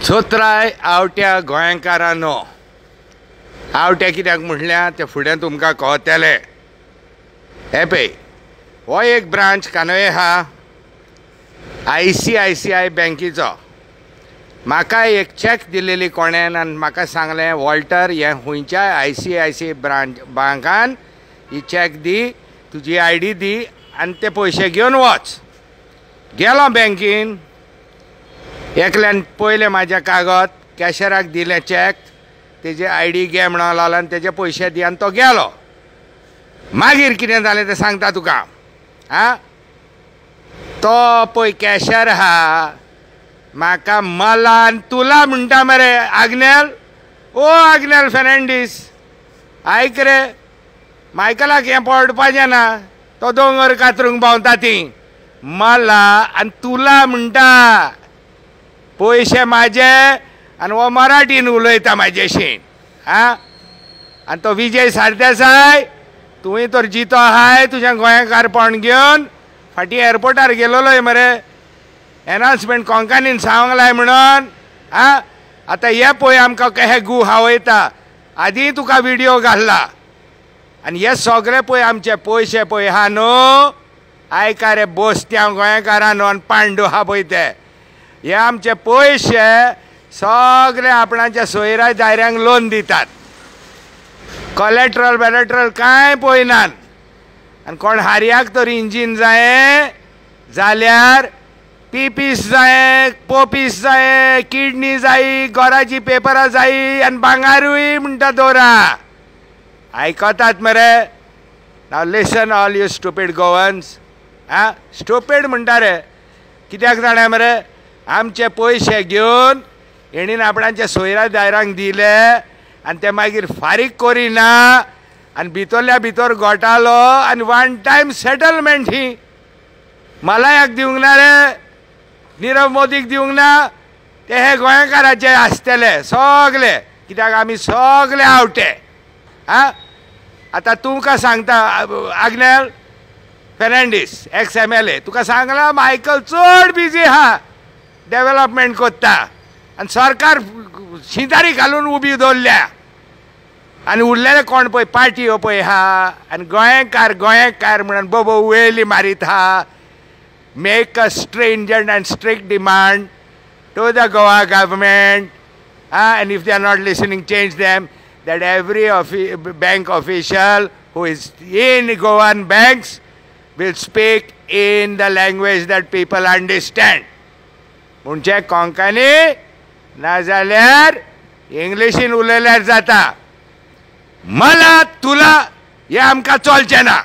सोत्राय आवट्या गोंयकारांनो, आवट्या कित्याक म्हटल्यार ते फुडें तुमकां कळटलें. हे पळय, हो एक ब्रांच कानोये आहा ICICI बँकेचो. म्हाका एक चॅक दिलेली कोणेन आनी म्हाका सांगलें, वॉल्टर हे खंयच्याय ICICI बँकान ही चॅक दी, तुजी ID दी आनी ते पयशे घेवन वच. गेलो बँकेन, एकल्यान पयलें म्हाजे कागद कॅशराक दिलें चॅक, तेजे ID घे म्हणून लागलो आनी तेजे पयशे दी आनी तो गेलो. मागीर कितें जालें तें सांगता तुका. तो पळय कॅशर आहा, म्हाका मला आनी तुला म्हणटा मरे. आग्नेल, ओ आग्नेल फेर्नांडीस, आयक रे, मायकलाक हें पडपाचें ना, तो दोंगर कातरूंक भोंवता ती. मला आनी तुला म्हणटा, पयशे म्हाजे आनी हो मराठीन उलयता म्हाजेशी. आनी तो विजय सरदेसाय, तुवें तर जितो आहाय तुजें गोंयकारपण घेवन. फाटीं एअरपोर्टार गेलोय मरे, एनाउन्समेंट कोंकणीन सांगलाय म्हणून. आतां हे पळय आमकां कहे गू हावयता. आदी तुका व्हिडियो घाल्ला आनी हे सगळे पळय आमचे पयशे पळय आहा न्हू, आयका रे बोस्त्या गोंयकारांनो आनी पांडू आहा पळय ते, हे आमचे पयशे सगळे आपणाच्या सोयऱ्या दायऱ्यांक लोन दितात. कोलेट्रल कांय पळयनात. आनी कोण हारयाक तर इंजीन जायें जाल्यार पीस जाये, पोपीस जाये, किडनी जायी, घराची पेपरां जायी आनी भांगारूय म्हणटा दोरा. आयकतात मरे. नाव listen all you stupid Goans. Stupid म्हणटा रे, कित्याक जाणा मरे, आमचे पयशे घेवन हेणीन आपणाच्या सोयऱ्या दायरांक दिले आनी ते मागीर फारीक करिना आनी भितरल्या भितर घोटालो आनी वन टायम सेटलमेंट. ही मलायाक दिवंक ना रे, नीरव मोदीक दिवंक ना, ते हे गोंयकाराचे आसतले सगळे, कित्याक आमी सगळे आवटे. आतां तुमकां सांगता आग्नेल फेर्नांडीस, एक्स MLA, तुका सांगला मायकल चड बिजी आहा, डेव्हलपमेंट कोत्ता आनी सरकार शिंतारी घालून उबी दवरल्या. आनी उरलेले कोण पळय पार्टी हो पळय आहा आनी गोंयकार म्हणून बोबो वेली मारीत आहा. Make a stringent and strict demand to the Goa government, and if they are not listening, change them, that every bank official who is in Goan banks will speak in the language that people understand. म्हणजे कोंकणी नाजाल्यार इंग्लिशीन उलयल्यार जाता. मला तुला हे आमकां चलचें ना.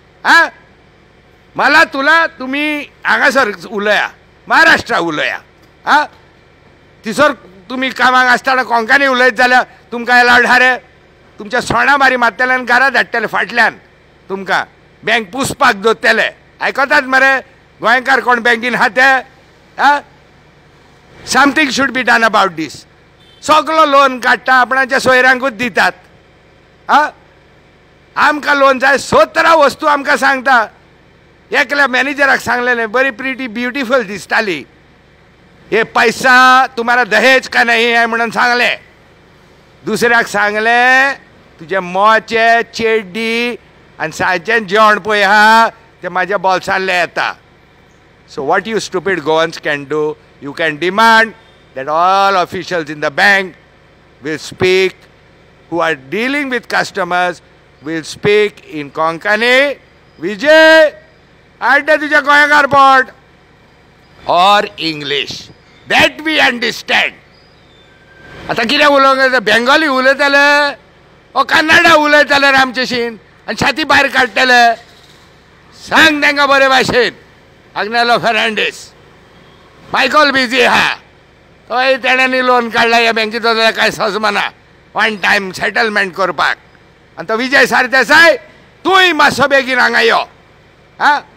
मला तुला तुम्ही हांगासर उलया, महाराष्ट्रा उलया. थिसर तुम्ही कामाक आसतना कोंकणी उलयत जाल्यार तुमकां एलावड आहा रे? तुमच्या सोणा मारी मारतल्यान घरा धाडटले फाटल्यान, तुमकां बँक पुसपाक दवरतले. आयकतात मरे गोंयकार कोण बँकीन आहा ते? Something should be done about this. सगळो लोन काडटा आपणाच्या सोयऱ्यांकूच दितात. आमकां लोन जाय 17 वस्तू आमकां सांगता. एकल्या मॅनेजराक सांगलेलें, बरी प्रिटी ब्युटिफुल दिसताली, हे पैसा तुम्हारा दहेज का नहीं है म्हणून सांगले. दुसऱ्याक सांगले, तुजे मोचे चेड्डी आनी सांजेचें जेवण पळय आहा तें म्हाज्या बोल्सांतले येता. So what you stupid Goans can do, you can demand that all officials in the bank will speak, who are dealing with customers, will speak in Konkani, Vijay, adda tuja goyankarpot, or English. That we understand. आता कितें उलोवंक, बेंगॉली उलयतले ओ कन्नडा उलयतले आमचेशीन आनी छाती भायर काडटले? सांग तांकां बरे भाशेन. आग्नेलो फेर्नांडीस, मायकल बिजी आहा, तोय तेणेंनी लोन काडला ह्या बँकेचो, जाल्यार कांय सजमना वन टायम सेटलमेंट करपाक. आनी तो विजय सरदेसाय, तूंय मातसो बेगीन हांगा यो.